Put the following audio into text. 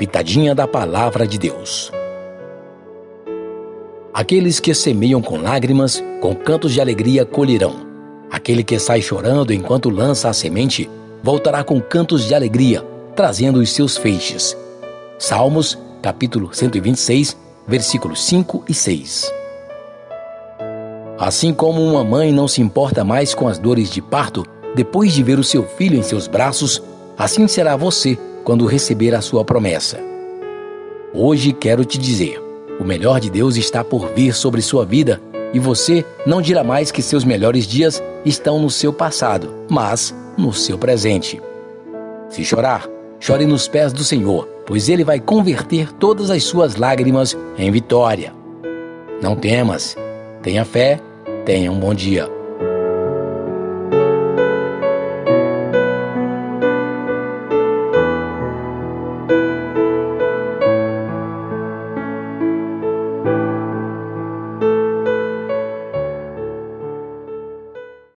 pitadinha da Palavra de Deus. Aqueles que semeiam com lágrimas, com cantos de alegria colherão. Aquele que sai chorando enquanto lança a semente, voltará com cantos de alegria, trazendo os seus feixes. Salmos, capítulo 126, versículos 5 e 6. Assim como uma mãe não se importa mais com as dores de parto, depois de ver o seu filho em seus braços, assim será você quando receber a sua promessa. Hoje quero te dizer, o melhor de Deus está por vir sobre sua vida e você não dirá mais que seus melhores dias estão no seu passado, mas no seu presente. Se chorar, chore nos pés do Senhor, pois Ele vai converter todas as suas lágrimas em vitória. Não temas, tenha fé, tenha um bom dia.